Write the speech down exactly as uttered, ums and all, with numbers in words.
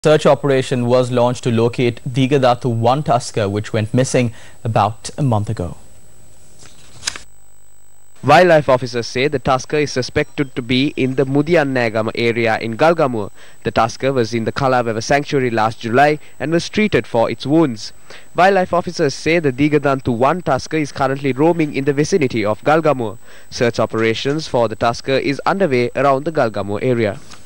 Search operation was launched to locate Deegadanthu one tusker which went missing about a month ago. Wildlife officers say the tusker is suspected to be in the Mudiyannagama area in Galgamur. The tusker was in the Kalabeva sanctuary last July and was treated for its wounds. Wildlife officers say the Deegadanthu one tusker is currently roaming in the vicinity of Galgamur. Search operations for the tusker is underway around the Galgamur area.